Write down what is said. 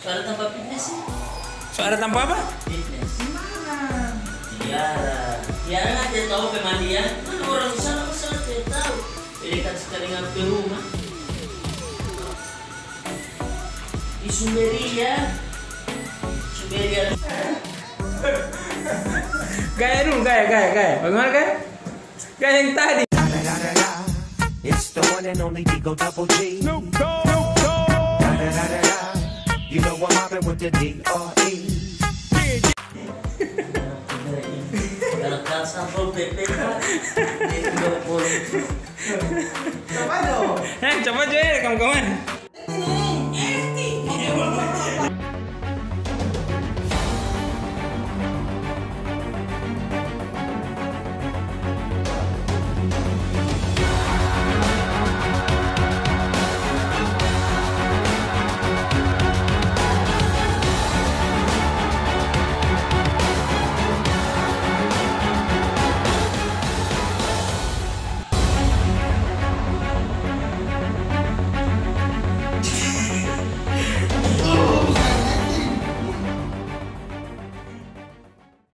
Soalnya tanpa fitness sih. Soalnya tanpa apa? Fitness. Gimana? Tiara. Tiara aja tahu pemandian. Mana orang sana tidak tahu. Dekat sekali ngambil rumah. Di Sumberia. Sumberia. Gaya dulu, gaya. Bagaimana gaya? Gaya yang tadi. It's the one and only Digo Double G. Snoop Dogg. You know I'm mobbing with the D.R.E. Kalau sampel PP kan, dia 30. Coba dong. Coba aja ya kawan-kawan.